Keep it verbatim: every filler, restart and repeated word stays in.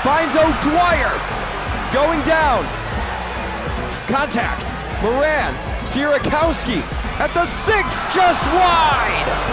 finds O'Dwyer. Going down. Contact. Moran. Sierakowski at the six, just wide.